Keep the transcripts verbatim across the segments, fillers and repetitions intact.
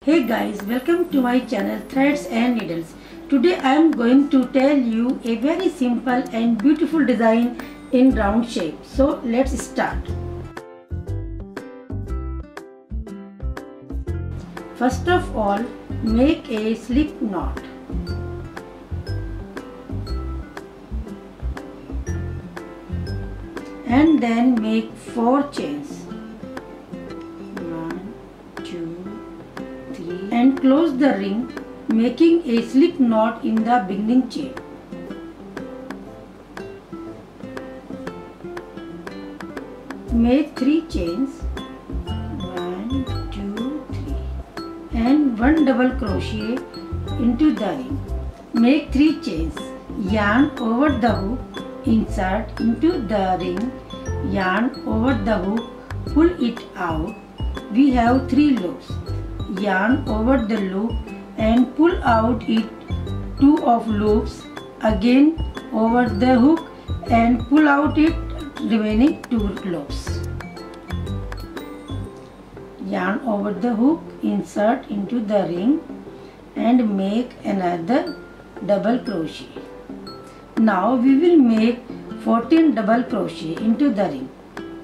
Hey guys, welcome to my channel Threads and Needles. Today I am going to tell you a very simple and beautiful design in round shape. So let's start. First of all, make a slip knot. And then make four chains. And close the ring, making a slip knot in the beginning chain. Make three chains, one, two, three, and one double crochet into the ring. Make three chains, yarn over the hook, insert into the ring, yarn over the hook, pull it out. We have three loops. Yarn over the loop and pull out it two of loops, again over the hook and pull out it remaining two loops. Yarn over the hook, insert into the ring and make another double crochet. Now we will make fourteen double crochet into the ring.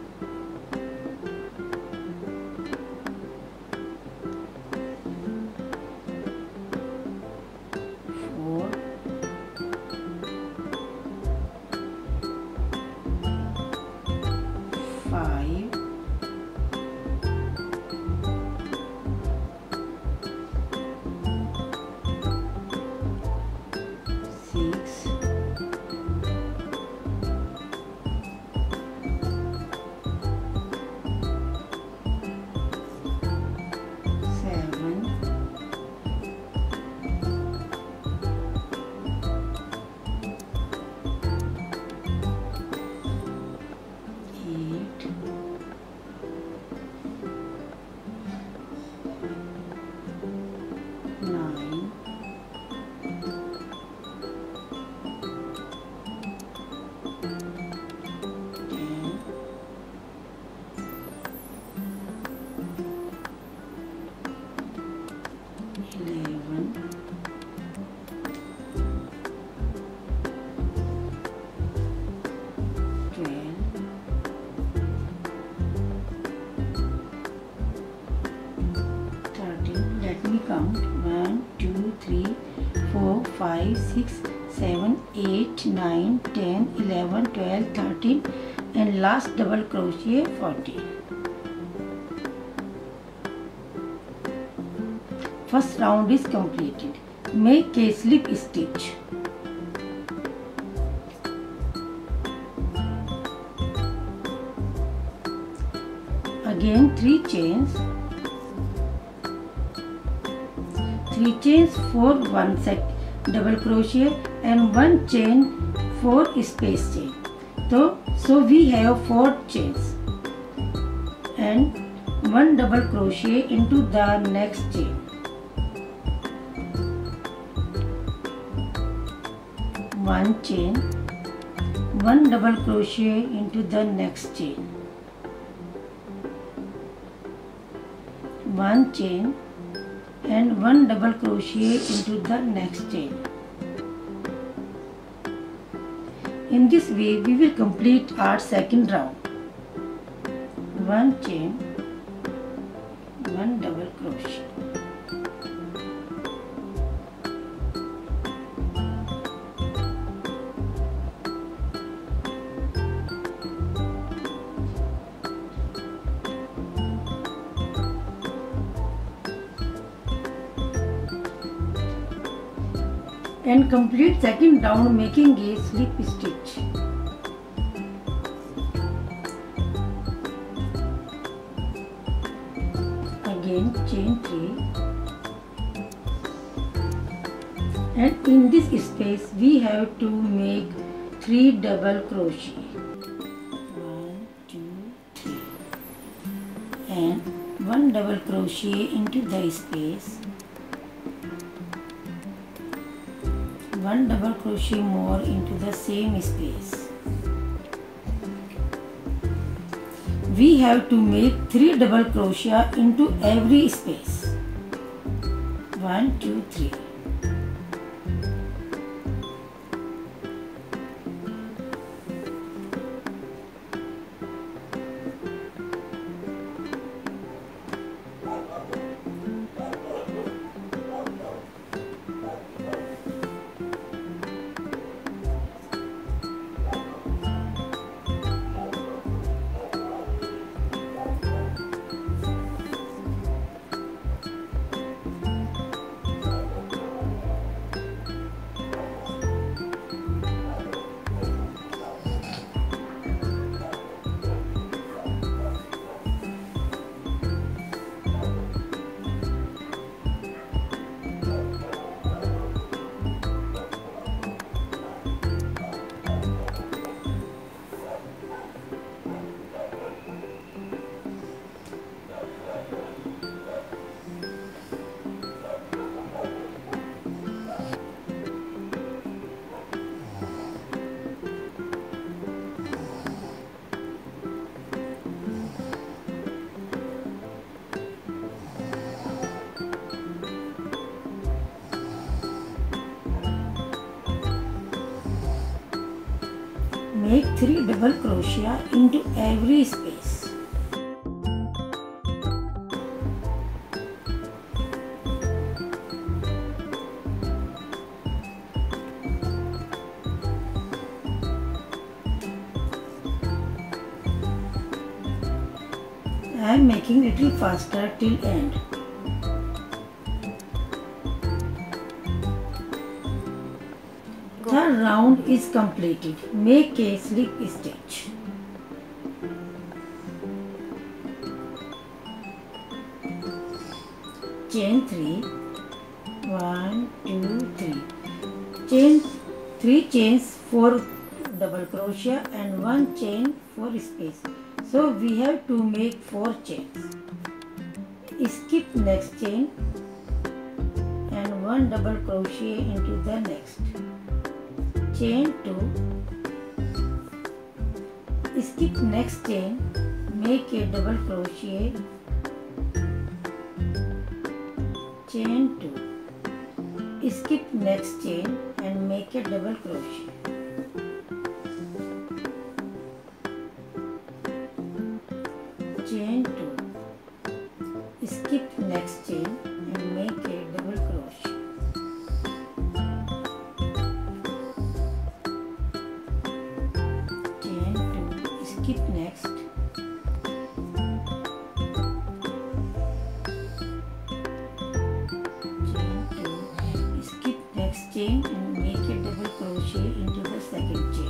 Five, six, seven, eight, nine, ten, eleven, twelve, thirteen. Let me count. one, two, three, four, five, six, seven, eight, nine, ten, eleven, twelve, thirteen, and last double crochet fourteen. First round is completed. Make a slip stitch. Again three chains. three chains for one set double crochet and one chain for space chain. So, so we have four chains and one double crochet into the next chain. One chain, one double crochet into the next chain. One chain and one double crochet into the next chain. In this way we will complete our second round. One chain, one double crochet. And complete second round making a slip stitch. Again chain three, and in this space we have to make three double crochet. One, two, three, and one double crochet into the space. One double crochet more into the same space. we have to make three double crochet into every space. one, two, three. Make three double crochet into every space. I am making little faster till end. The round is completed. Make a slip stitch. Chain three. One, two, three. Chain three chains, four double crochet and one chain for space. So we have to make four chains. Skip next chain and one double crochet into the next. Chain two, skip next chain, make a double crochet, chain two, skip next chain and make a double crochet. Chain two, skip next chain and make a double crochet. Skip next, chain two, skip next chain and make a double crochet into the second chain.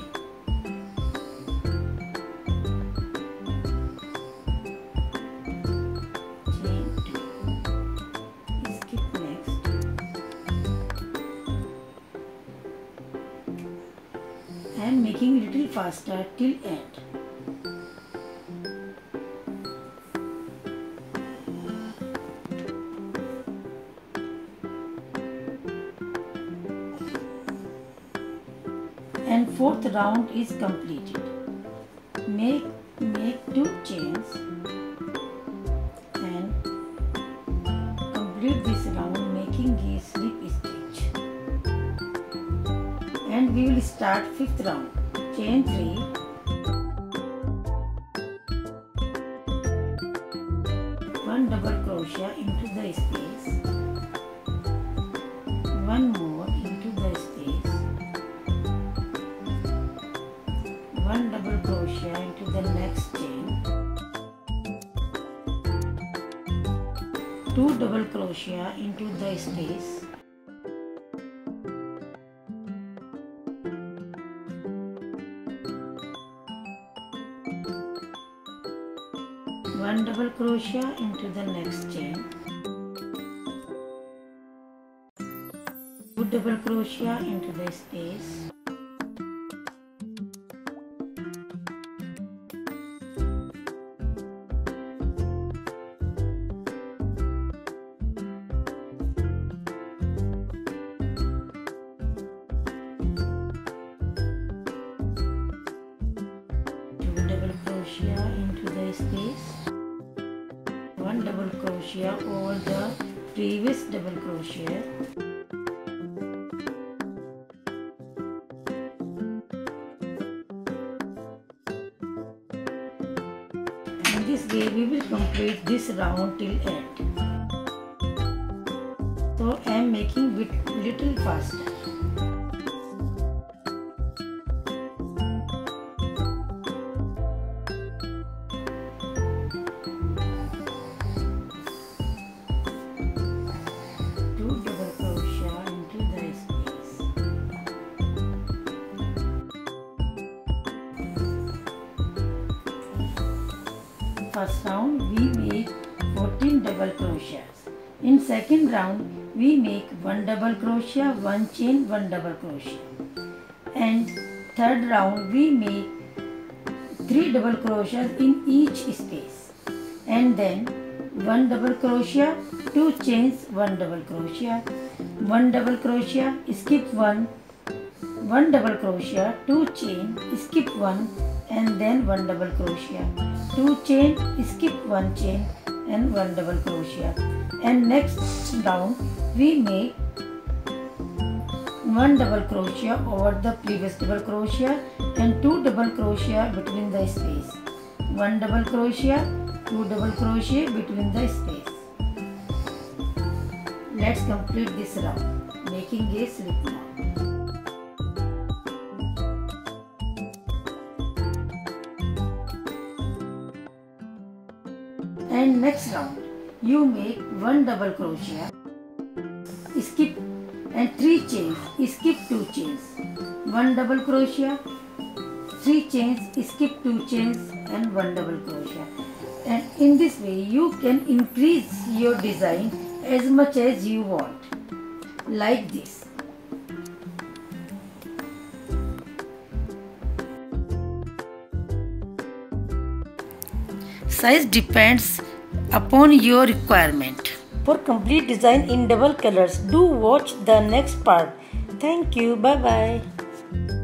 Chain two, skip next, I am making little faster till end. And fourth round is completed. Make make two chains and complete this round making a slip stitch. And we will start fifth round. Chain three, one double crochet into the space, one more into the space, one double crochet into the next chain, two double crochet into the space, one double crochet into the next chain, two double crochet into the space, crochet into the space, one double crochet over the previous double crochet. In this way we will complete this round till end. So I am making it little faster. Two double crochet into the space. First round we make fourteen double crochets. In second round we make one double crochet, one chain, one double crochet. And third round we make three double crochets in each space. And then one double crochet, two chains, one double crochet, one double crochet, skip one, one double crochet, two chain, skip one, and then one double crochet, two chain, skip one chain, and one double crochet. And next round we make one double crochet over the previous double crochet and two double crochet between the space. One double crochet, two double crochet between the space. Let's complete this round, making a slip knot. And next round you make one double crochet, skip and three chains, skip two chains, one double crochet, three chains, skip two chains, and one double crochet. And in this way you can increase your design as much as you want, like this. Size depends upon your requirement. For complete design in double colors, do watch the next part. Thank you. Bye bye.